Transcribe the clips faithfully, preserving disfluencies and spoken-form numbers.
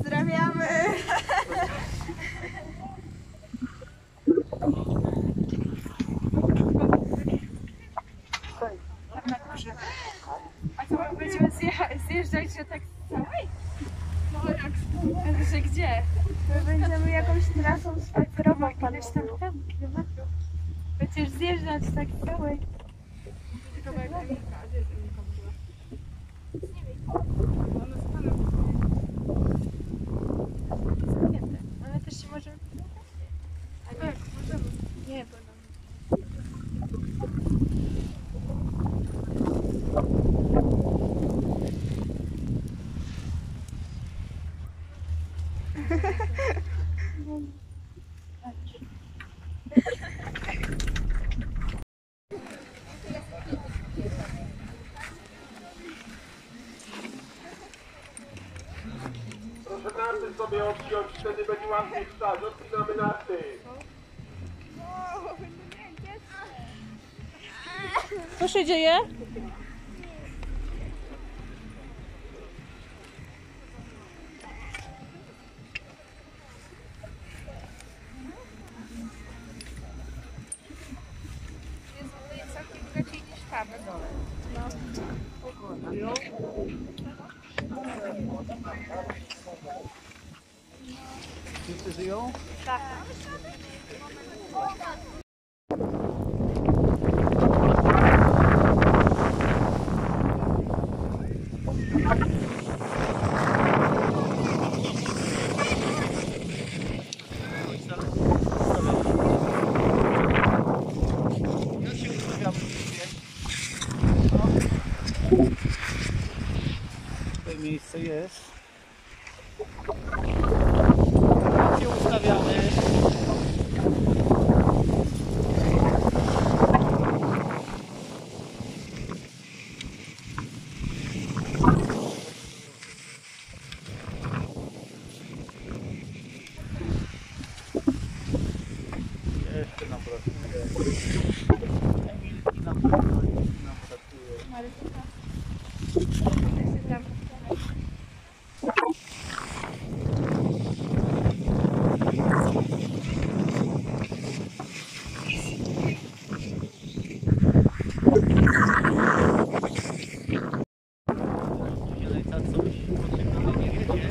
Pozdrawiamy! A co, będziemy zjeżdżać się tak z całej? No jak, że gdzie? My będziemy jakąś trasą spacerową Ileś tam tam kilometrów. Będziesz zjeżdżać tak z całej. Kawałek Emilka, a gdzie jest Emilka w ogóle? Nie wiem. Ona z panem. Zamknięte. Ale też się możemy... A nie, możemy. Nie, bo nam... Proszę narty sobie obciąć, wtedy będzie łatwiej wstać. Odpinamy narty. Co się dzieje? Jest tutaj całkiem inaczej niż tam na dole. Wszyscy żyją? Jak się ustawiamy dzisiaj? Tutaj miejsce jest. Jak się ustawiamy? Jeszcze nam brakuje. Emilki nam brakuje. Nam brakuje. Jelejca coś poczekamy, nie wiecie.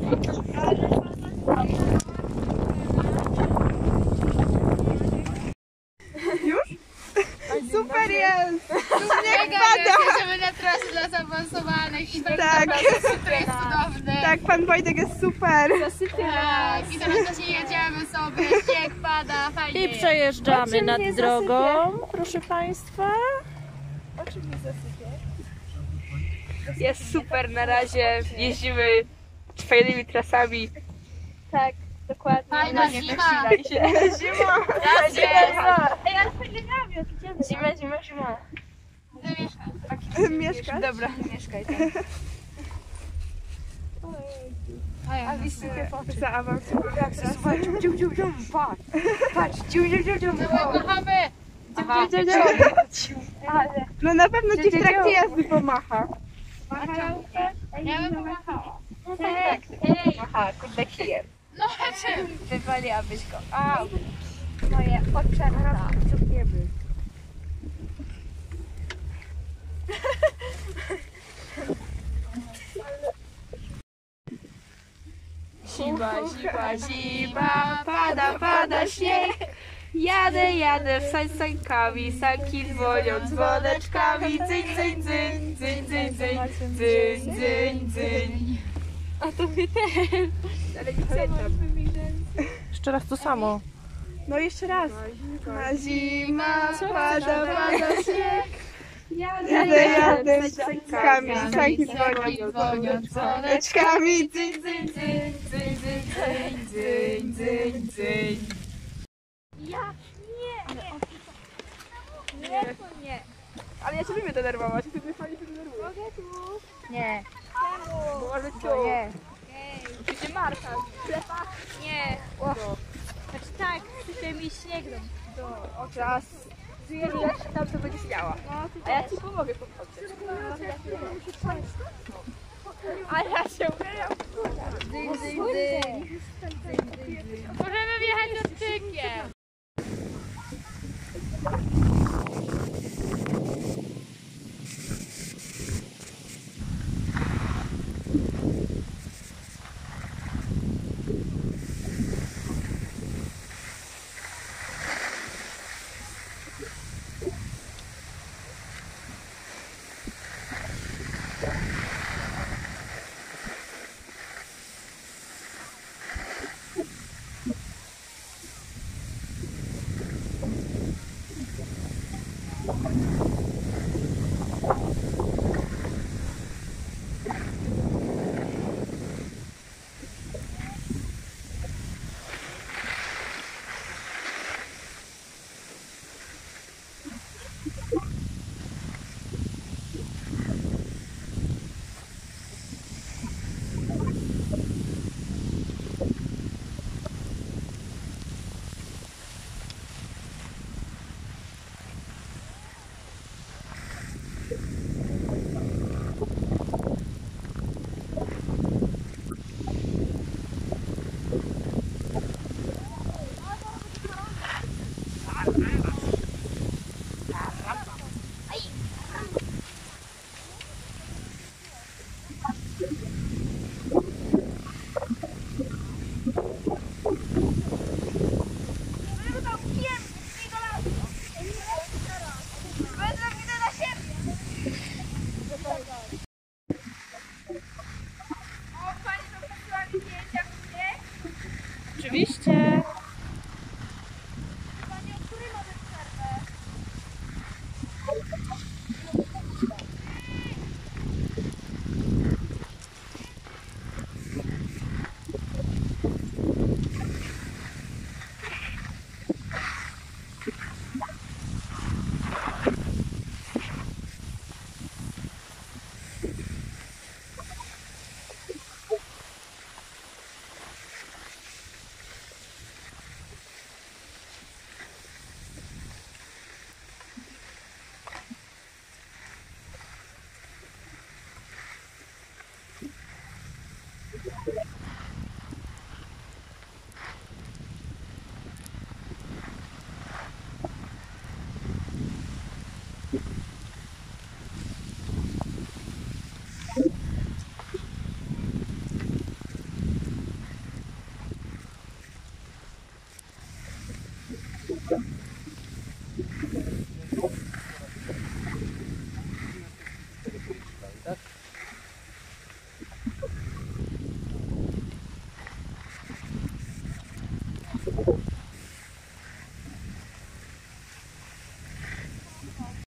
Super jest! Mega, jesteśmy na trasy dla zaawansowanych i Tak. super jest cudowny. Tak, pan Wojtek jest super. Tak, i teraz właśnie jedziemy sobie, śnieg pada, fajnie. I przejeżdżamy nad drogą, proszę Państwa. Jest super na razie. Jeździmy fajnymi trasami. Tak, dokładnie. Fajna zima. Zima! Raz jest. Ej, ale fajny namiot, idziemy. Zima, zima, zima. Mieszkasz? Dobra, mieszkaj tam. A widzicie, zaawansowany. Słuchaj, dziu, dziu, dziu, dziu, patrz. Patrz, dziu, dziu, dziu, dziu. Kochamy. Aha. No na pewno ci w trakcie jazdy pomacha. Ja bym pomachała. Tak. Aha, kurde kijem. No czym? Wywaliłabyś go. A, moje oczerta. Ciągniemy. Zima, zima, zima, pada, pada śnieg. Jadę, jadę w sań sańkami, sanki dzwonią dzwoneczkami. Dzyń, dzyń, dzyń, dzyń, dzyń, dzyń, dzyń, dzyń, dzyń. A to mnie też. Ale nie chcę. Jeszcze raz to samo. No jeszcze raz. Zima, zima, pada, pada śnieg. Jadę, jadę z sańkami, sanki dzwonią dzwoneczkami. Dzyń, dzyń, dzyń, dzyń, dzyń, dzyń, dzyń, dzyń. Ale ja się lubię denerwować, ty mnie fajnie się denerwujesz. Nie. Może tu. Nie. Gdzie Marta? Ślepa? Nie. Znaczy tak, sypie mi śnieg do... O, czas. Jak się tam to będzie śmiała. A ja ci pomogę po prostu. A ja się umieram. Dyń, dyń, dyń. Możemy wjechać odtykiem. Oczywiście.